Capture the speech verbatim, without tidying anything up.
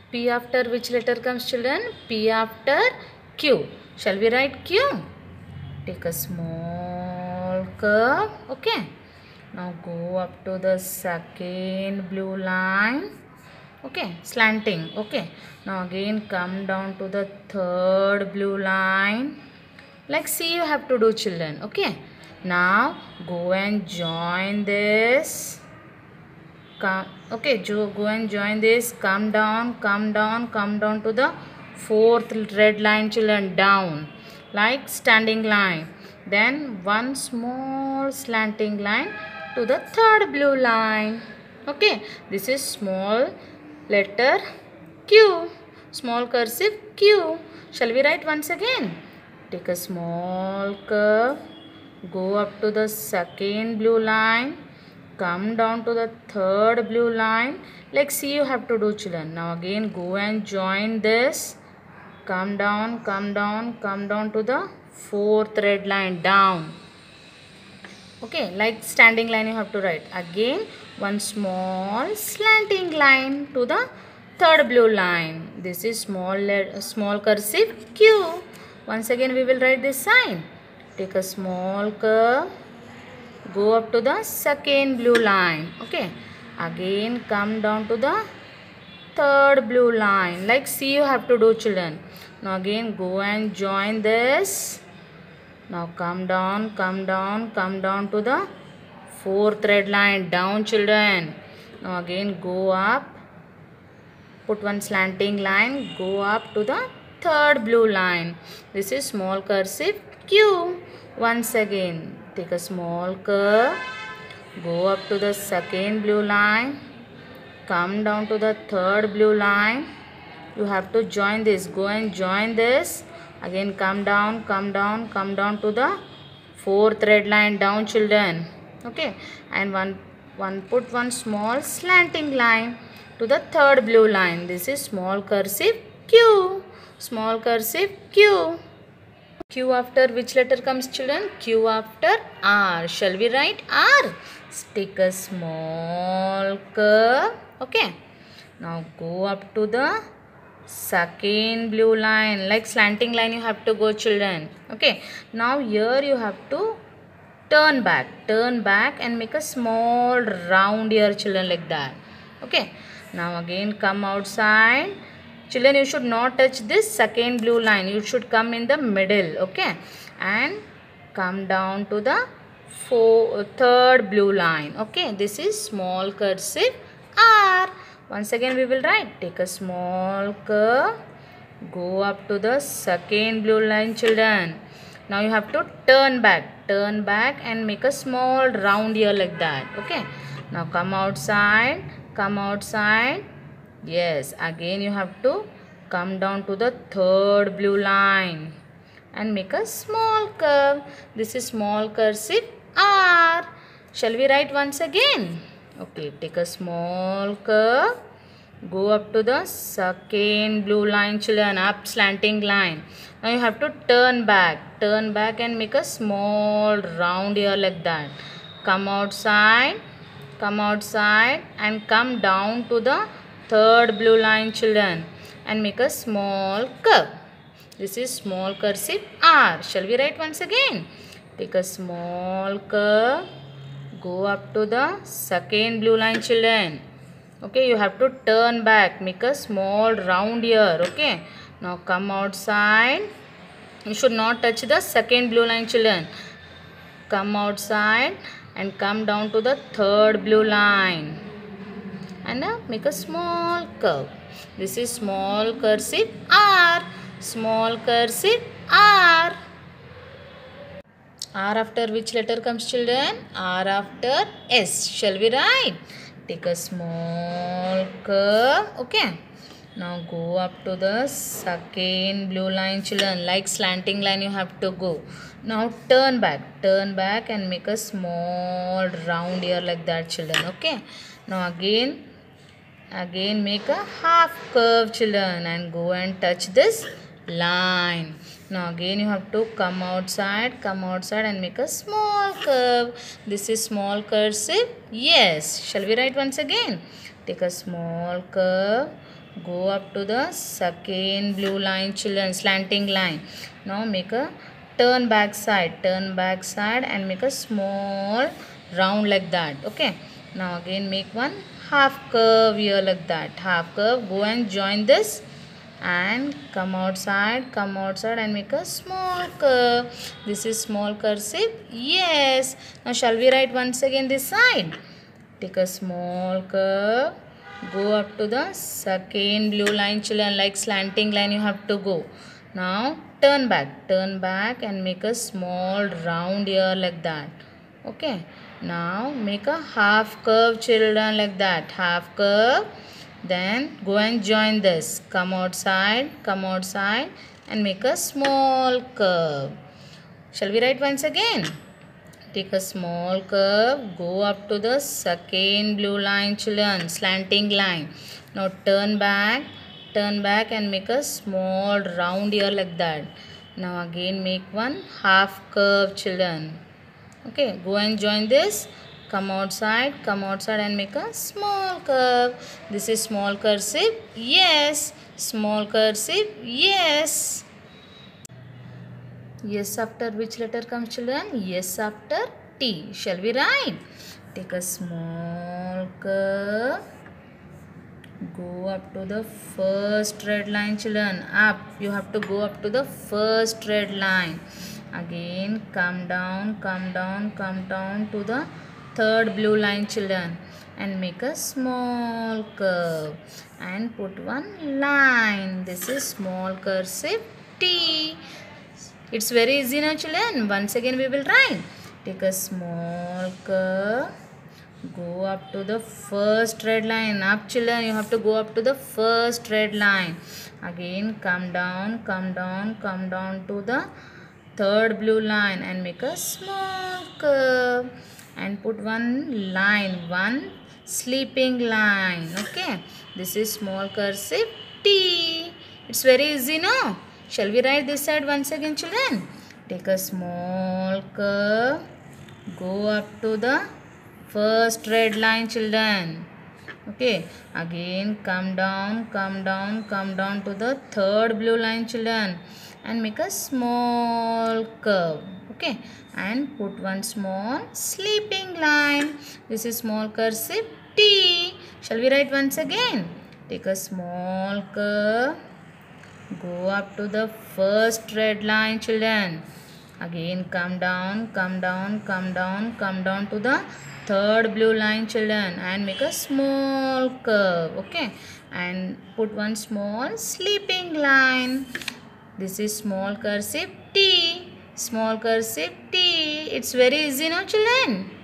P after which letter comes, children? P after Q. Shall we write Q? Take a small curve. Okay. Now go up to the second blue line. Okay. Slanting. Okay. Now again come down to the third blue line. Like see you have to do, children. Okay. Now go and join this. Come, okay, go and join this. Come down, come down, come down to the fourth red line, children. Down, like standing line. Then one small slanting line to the third blue line. Okay, this is small letter Q. Small cursive Q. Shall we write once again? Take a small curve. Go up to the second blue line. Come down to the third blue line. Like see you have to do, children. Now again go and join this. Come down, come down, come down to the fourth red line. Down. Okay, like standing line you have to write. Again one small slanting line to the third blue line. This is small, small cursive Q. Once again we will write this sign. Take a small curve. Go up to the second blue line. Okay. Again come down to the third blue line. Like see you have to do, children. Now again go and join this. Now come down, come down, come down to the fourth red line. Down, children. Now again go up. Put one slanting line. Go up to the third blue line. This is small cursive Q. Once again take a small curve. Go up to the second blue line. Come down to the third blue line. You have to join this. Go and join this. Again come down, come down, come down to the fourth red line. Down, children. Okay. And one, one put one small slanting line to the third blue line. This is small cursive Q. Small cursive Q. Q after which letter comes, children? Q after R. Shall we write R? Stick a small curve. Okay. Now go up to the second blue line. Like slanting line you have to go, children. Okay. Now here you have to turn back. Turn back and make a small round here, children, like that. Okay. Now again come outside. Children, you should not touch this second blue line. You should come in the middle. Okay. And come down to the four, third blue line. Okay. This is small cursive R. Once again we will write. Take a small curve. Go up to the second blue line, children. Now you have to turn back. Turn back and make a small round here like that. Okay. Now come outside. Come outside. Yes, again you have to come down to the third blue line and make a small curve. This is small cursive R. Shall we write once again? Okay, take a small curve. Go up to the second blue line, children, up slanting line. Now you have to turn back. Turn back and make a small round here like that. Come outside. Come outside and come down to the third blue line, children, and make a small curve. This is small cursive R. Shall we write once again? Take a small curve. Go up to the second blue line, children. Okay, you have to turn back. Make a small round here. Okay. Now come outside. You should not touch the second blue line, children. Come outside and come down to the third blue line. And now make a small curve. This is small cursive R. Small cursive R. R after which letter comes, children? R after S. Shall we write? Take a small curve. Okay. Now go up to the second blue line, children. Like slanting line you have to go. Now turn back. Turn back and make a small round here like that, children. Okay. Now again Again make a half curve, children, and go and touch this line. Now again you have to come outside, come outside and make a small curve. This is small cursive. Yes. Shall we write once again? Take a small curve. Go up to the second blue line, children, slanting line. Now make a turn back side, turn back side and make a small round like that. Okay. Now again make one half curve here like that. Half curve. Go and join this and come outside, come outside and make a small curve. This is small cursive. Yes. Now shall we write once again this side? Take a small curve. Go up to the second blue line, children, like slanting line you have to go. Now turn back, turn back and make a small round here like that. Okay. Now make a half curve, children, like that. Half curve. Then go and join this. Come outside, come outside and make a small curve. Shall we write once again? Take a small curve, go up to the second blue line, children, slanting line. Now turn back, turn back and make a small round here like that. Now again make one half curve, children. Okay, go and join this. Come outside, come outside and make a small curve. This is small cursive. Yes. Small cursive. Yes. Yes after which letter comes, children? Yes after T. Shall we write? Take a small curve. Go up to the first red line, children. Up. You have to go up to the first red line. Again come down, come down, come down to the third blue line, children. And make a small curve. And put one line. This is small cursive T. It's very easy now, children. Once again we will write. Take a small curve. Go up to the first red line. Up, children. You have to go up to the first red line. Again come down, come down, come down to the third blue line and make a small curve. And put one line, one sleeping line. Okay. This is small cursive T. It's very easy now. Shall we write this side once again, children? Take a small curve. Go up to the first red line, children. Okay. Again come down, come down, come down to the third blue line, children. And make a small curve. Okay. And put one small sleeping line. This is small cursive T. Shall we write once again? Take a small curve. Go up to the first red line, children. Again come down, come down, come down, come down to the third blue line, children. And make a small curve. Okay. And put one small sleeping line. This is small cursive T. Small cursive T. It's very easy now, children.